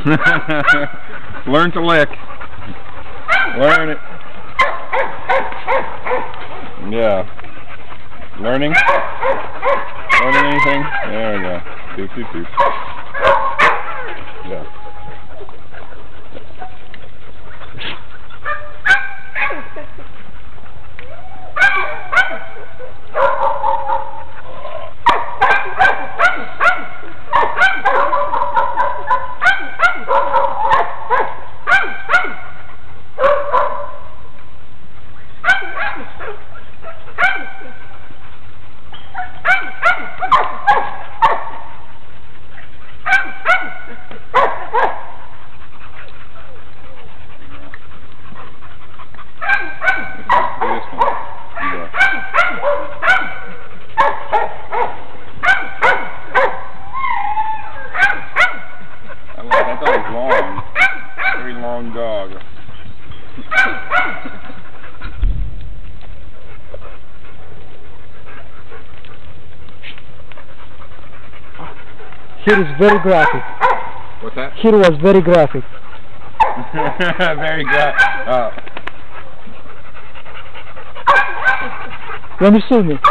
Learn to lick. Learn it. Yeah. Learning? Learning anything? There we go. Doop, doop, doop. Yeah. That dog's long. Very long dog. Here is very graphic. What's that? Here was very graphic. Very graphic. You understood me?